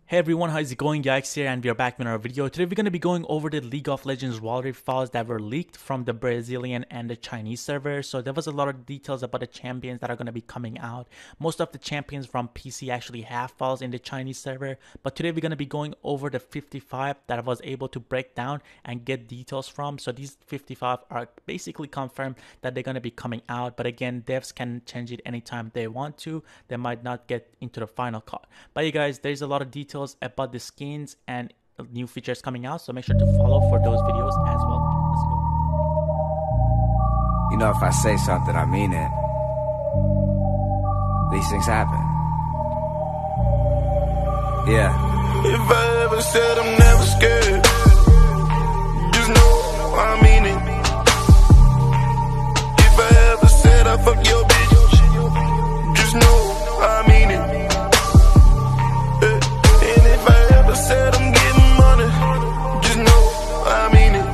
Hey everyone, how's it going? Yikes here, and we are back with another video. Today we're going to be going over the League of Legends Rivalry files that were leaked from the Brazilian and the Chinese server. So there was a lot of details about the champions that are going to be coming out. Most of the champions from PC actually have files in the Chinese server, but today we're going to be going over the 55 that I was able to break down and get details from. So these 55 are basically confirmed that they're going to be coming out, but again, devs can change it anytime they want to. They might not get into the final cut. But you guys, there's a lot of details about the skins and new features coming out, so make sure to follow for those videos as well. Let's go. You know, if I say something, I mean it. These things happen. Yeah. If I ever said I'm never scared, just know I mean it. If I ever said I fuck your bitch, just know I mean it. Said I'm getting money, just know I mean it.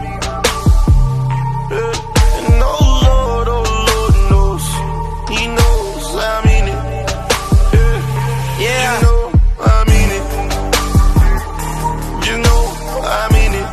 And oh Lord knows, He knows I mean it. Yeah, you know I mean it. You know I mean it.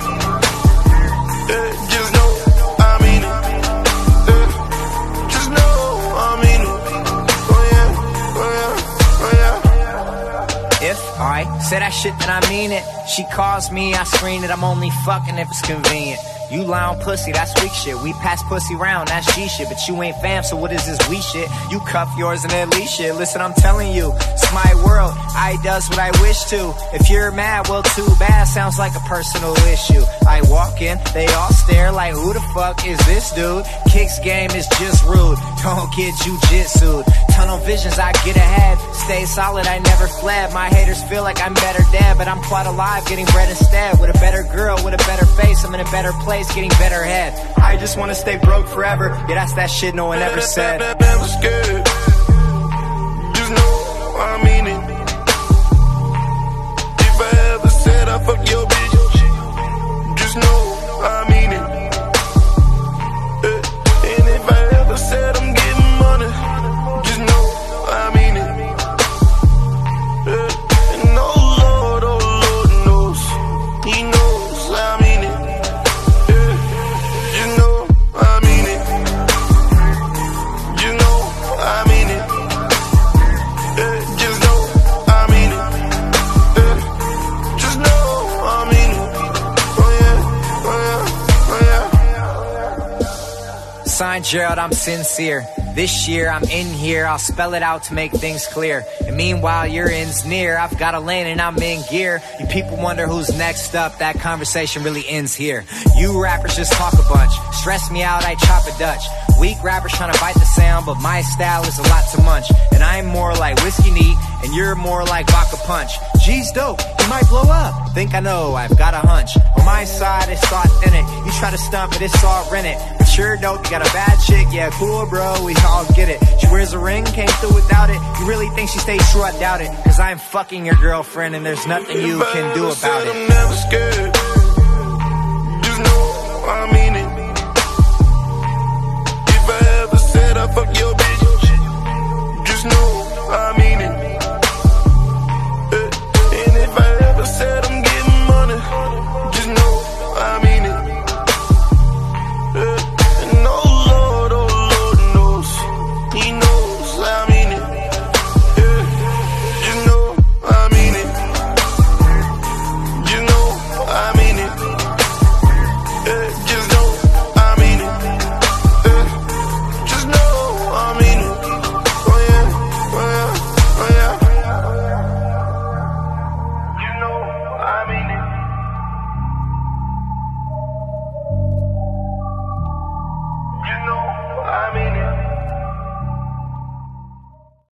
Just know I mean it. Just know I mean it. Oh yeah, oh yeah, oh yeah. If I say that shit, then I mean it. She calls me, I screen it. I'm only fucking if it's convenient. You lie on pussy, that's weak shit. We pass pussy round, that's G shit. But you ain't fam, so what is this we shit? You cuff yours and then leash shit. Listen, I'm telling you, it's my world. I does what I wish to. If you're mad, well, too bad. Sounds like a personal issue. I walk in, they all stare like, who the fuck is this dude? Kicks game is just rude. Don't get jujitsu'd. Tunnel visions, I get ahead. Stay solid, I never fled. My haters feel like I'm better dead, but I'm quite alive, getting bread instead. With a better girl, with a better face, I'm in a better place, getting better head. I just wanna stay broke forever. Yeah, that's that shit no one ever said. Never scared. Just know I mean it. If I ever said I fuck your bitch, just know I mean it. And if I ever said I'm getting money, just know I mean it. And oh Lord knows, He knows I mean it. You know I mean it. You know I mean it. Just know I mean it. Just know I mean it. Oh yeah, oh yeah, oh yeah. Signed Gerald, I'm sincere. This year I'm in here, I'll spell it out to make things clear. And meanwhile your end's near, I've got a lane and I'm in gear. You people wonder who's next up, that conversation really ends here. You rappers just talk a bunch, stress me out, I chop a Dutch. Weak rappers trying to bite the sound, but my style is a lot to munch. And I'm more like whiskey neat, and you're more like vodka punch. G's dope, you might blow up. Think I know, I've got a hunch. On my side, it's all authentic. You try to stump it, it's all rented. But sure dope, you got a bad chick, yeah, cool bro, we all get it. She wears a ring, came through without it. You really think she stays true? I doubt it. Cause I'm fucking your girlfriend, and there's nothing you can do about it. I'm never scared. Just know I mean